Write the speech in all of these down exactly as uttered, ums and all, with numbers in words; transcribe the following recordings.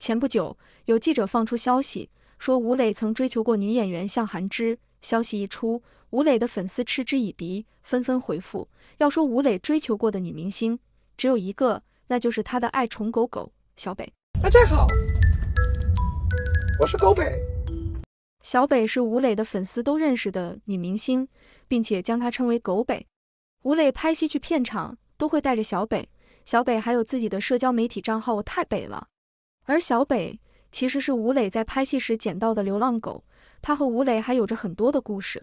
前不久，有记者放出消息，说吴磊曾追求过女演员向涵之。消息一出，吴磊的粉丝嗤之以鼻，纷纷回复，要说吴磊追求过的女明星，只有一个，那就是他的爱宠狗狗小北。 大家好，我是狗北。 小北是吴磊的粉丝都认识的女明星，并且将她称为狗北。吴磊拍戏去片场都会带着小北，小北还有自己的社交媒体账号，我太北了。而小北其实是吴磊在拍戏时捡到的流浪狗，他和吴磊还有着很多的故事。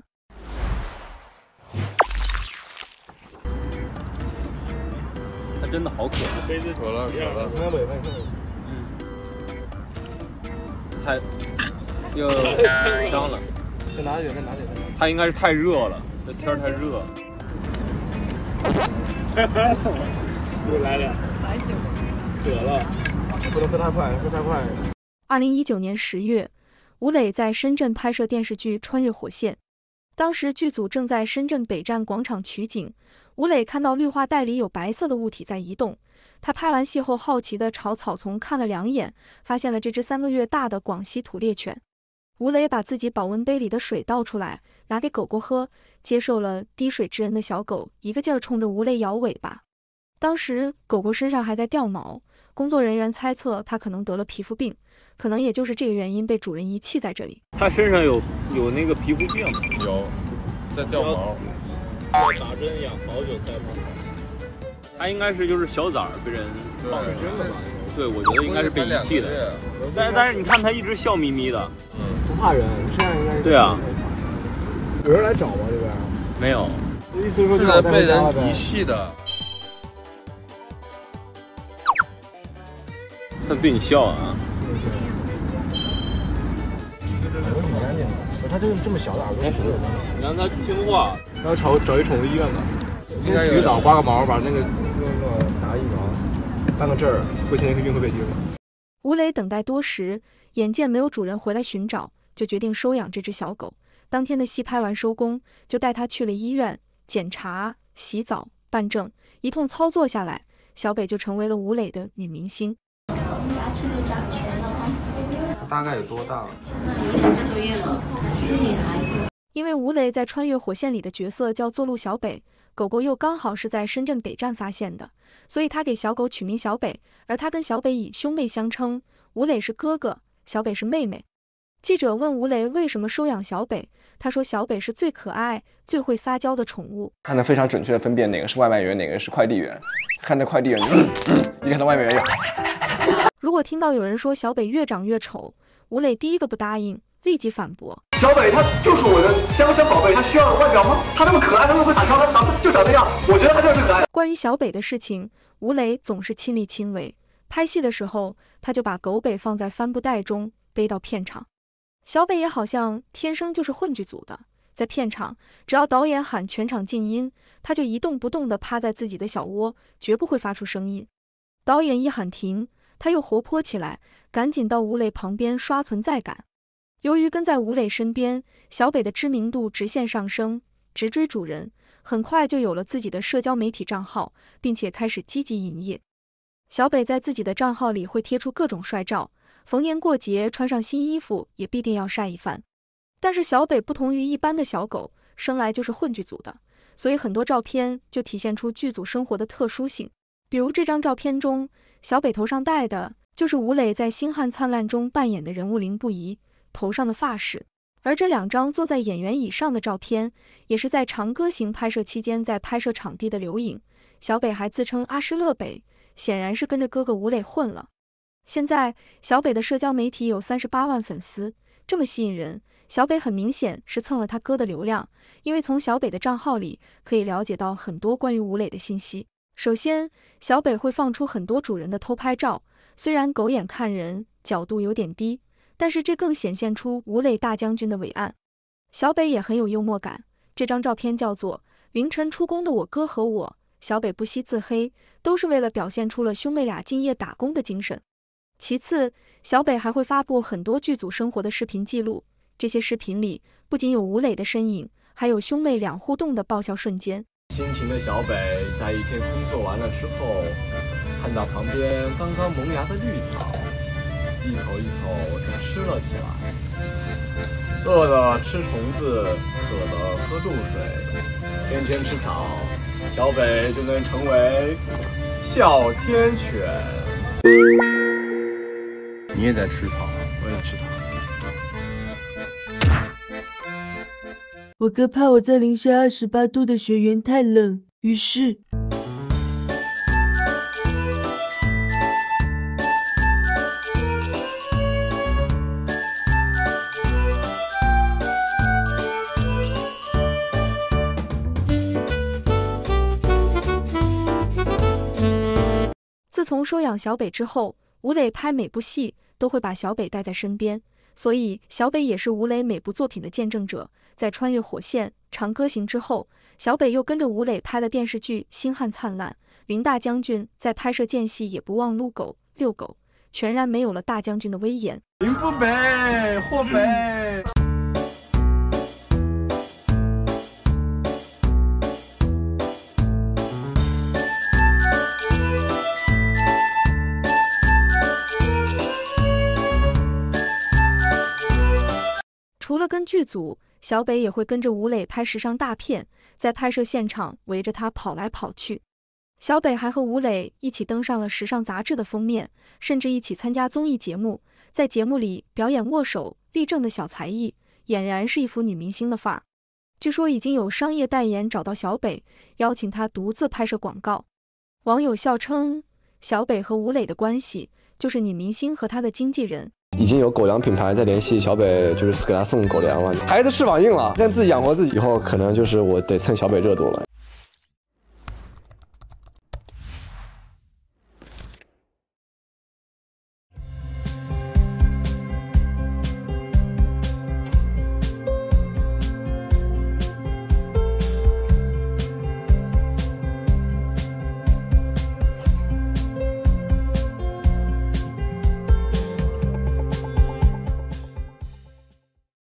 它真的好可爱， 杯子渴了，渴了， 看尾巴，看尾巴，嗯，太又伤了， 再拿点，再拿点， 它应该是太热了，这天太热。 又来了， 来酒， 渴了，不能喝太快，喝太快。 二零一九年十月，吴磊在深圳拍摄电视剧《穿越火线》，当时剧组正在深圳北站广场取景，吴磊看到绿化带里有白色的物体在移动，他拍完戏后好奇地朝草丛看了两眼，发现了这只三个月大的广西土猎犬。吴磊把自己保温杯里的水倒出来，拿给狗狗喝，接受了滴水之恩的小狗一个劲儿冲着吴磊摇尾巴。当时狗狗身上还在掉毛，工作人员猜测它可能得了皮肤病，可能也就是这个原因被主人遗弃在这里。 它身上有有那个皮肤病， 有，在掉毛， 要打针养好久才能好。它应该是就是小崽儿被人放生了吧？对，我觉得应该是被遗弃的。但是但是你看它一直笑眯眯的， 嗯，不怕人，身上应该是。 对啊。 有人来找吗？这边没有。 意思是说就是被人遗弃的。 它对你笑啊！ 挺干净的，它就是这么小的耳朵。 你让它听话。 然后找找一宠物医院吧。先洗个澡，刮个毛，把那个那个打疫苗，办个证儿，过几天可以运回北京。 吴磊等待多时，眼见没有主人回来寻找，就决定收养这只小狗。当天的戏拍完收工，就带它去了医院检查、洗澡、办证，一通操作下来，小北就成为了吴磊的女明星。 牙齿都长全了， 大概有多大了？ 三个月了，是女孩子。 因为吴磊在《穿越火线》里的角色叫做陆小北，狗狗又刚好是在深圳北站发现的，所以他给小狗取名小北，而他跟小北以兄妹相称，吴磊是哥哥，小北是妹妹。记者问吴磊为什么收养小北，他说小北是最可爱、最会撒娇的宠物， 他能非常准确的分辨哪个是外卖员，哪个是快递员。看着快递员，嗯嗯、一看到外卖员， 如果听到有人说小北越长越丑，吴磊第一个不答应，立即反驳： 小北他就是我的香香宝贝，他需要外表吗？他那么可爱，他那么会撒娇，他长就长这样，我觉得他就是最可爱的。 关于小北的事情，吴磊总是亲力亲为。拍戏的时候，他就把狗北放在帆布袋中背到片场。小北也好像天生就是混剧组的，在片场，只要导演喊全场静音，他就一动不动地趴在自己的小窝，绝不会发出声音。导演一喊停，他又活泼起来，赶紧到吴磊旁边刷存在感。由于跟在吴磊身边，小北的知名度直线上升，直追主人，很快就有了自己的社交媒体账号，并且开始积极营业。小北在自己的账号里会贴出各种帅照，逢年过节穿上新衣服也必定要晒一番。但是小北不同于一般的小狗，生来就是混剧组的，所以很多照片就体现出剧组生活的特殊性。比如这张照片中，小北头上戴的就是吴磊在《星汉灿烂》中扮演的人物林不疑头上的发饰。而这两张坐在演员椅上的照片，也是在《长歌行》拍摄期间在拍摄场地的留影。小北还自称阿诗勒北，显然是跟着哥哥吴磊混了。现在小北的社交媒体有三十八万粉丝，这么吸引人，小北很明显是蹭了他哥的流量，因为从小北的账号里可以了解到很多关于吴磊的信息。首先，小北会放出很多主人的偷拍照，虽然狗眼看人角度有点低，但是这更显现出吴磊大将军的伟岸。小北也很有幽默感，这张照片叫做凌晨出工的我哥和我，小北不惜自黑，都是为了表现出了兄妹俩敬业打工的精神。其次，小北还会发布很多剧组生活的视频记录，这些视频里不仅有吴磊的身影，还有兄妹俩互动的爆笑瞬间。 辛勤的小北在一天工作完了之后，看到旁边刚刚萌芽的绿草， 一口一口就吃了起来。饿了吃虫子，渴了喝露水，天天吃草，小北就能成为哮天犬。 你也在吃草， 我也吃草。 我哥怕我在零下二十八度的学园太冷，于是。 自从收养小北之后，吴磊拍每部戏都会把小北带在身边，所以小北也是吴磊每部作品的见证者。在穿越火线、长歌行之后，小北又跟着吴磊拍了电视剧《星汉灿烂》。林大将军在拍摄间隙也不忘撸狗、遛狗，全然没有了大将军的威严。 林不北，霍北。 除了跟剧组，小北也会跟着吴磊拍时尚大片，在拍摄现场围着他跑来跑去。小北还和吴磊一起登上了时尚杂志的封面，甚至一起参加综艺节目，在节目里表演握手、立正的小才艺，俨然是一副女明星的范儿。据说已经有商业代言找到小北，邀请他独自拍摄广告。网友笑称，小北和吴磊的关系就是女明星和他的经纪人。 已经有狗粮品牌在联系小北，就是给他送狗粮了。孩子翅膀硬了，让自己养活自己，以后可能就是我得蹭小北热度了。